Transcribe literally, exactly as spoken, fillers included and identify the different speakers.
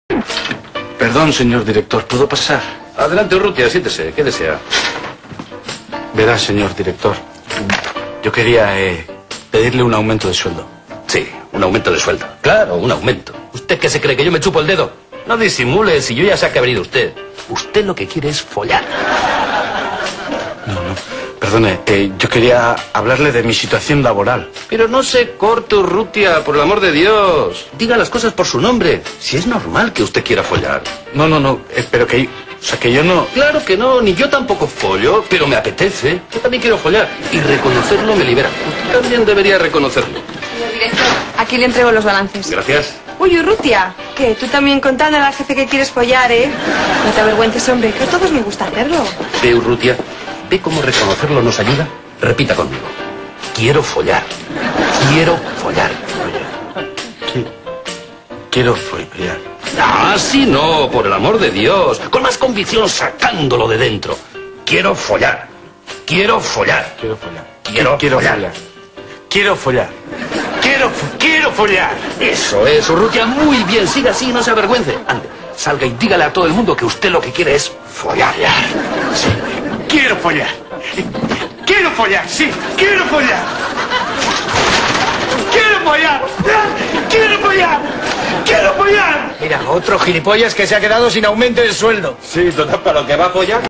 Speaker 1: Perdón, señor director, ¿puedo pasar?
Speaker 2: Adelante, Urrutia, siéntese. ¿Qué desea?
Speaker 1: Verá, señor director, yo quería eh, pedirle un aumento de sueldo.
Speaker 2: Sí, un aumento de sueldo. Claro, un aumento. ¿Usted qué se cree, que yo me chupo el dedo? No disimule, si yo ya sé que ha venido usted. Usted lo que quiere es follar.
Speaker 1: No, no, perdone, eh, yo quería hablarle de mi situación laboral.
Speaker 2: Pero no se corte, Urrutia, por el amor de Dios. Diga las cosas por su nombre. Si es normal que usted quiera follar.
Speaker 1: No, no, no, eh, pero que... O sea, que yo no...
Speaker 2: Claro que no, ni yo tampoco follo, pero me apetece. Yo también quiero follar. Y reconocerlo me libera. Usted también debería reconocerlo.
Speaker 3: Señor director, aquí le entrego los balances.
Speaker 2: Gracias.
Speaker 3: Uy, Urrutia, que tú también contándole al jefe que quieres follar, ¿eh? No te avergüences, hombre, que a todos me gusta hacerlo.
Speaker 2: Ve, Urrutia, ¿ve cómo reconocerlo nos ayuda? Repita conmigo. Quiero follar. Quiero follar.
Speaker 1: Sí, quiero follar.
Speaker 2: Ah, sí, no, por el amor de Dios. Con más convicción sacándolo de dentro. Quiero follar. Quiero follar.
Speaker 1: Quiero follar.
Speaker 2: Quiero,
Speaker 1: quiero
Speaker 2: follar.
Speaker 1: follar. Quiero follar. Quiero, quiero follar.
Speaker 2: Eso es, Urrutia, muy bien. Siga así, no se avergüence. Ande, salga y dígale a todo el mundo que usted lo que quiere es follar.
Speaker 1: Sí, quiero follar. Quiero follar, sí, quiero follar. Quiero follar. Quiero follar. Quiero follar.
Speaker 4: Mira, otro gilipollas que se ha quedado sin aumento de sueldo.
Speaker 5: Sí, total, para lo que va a follar.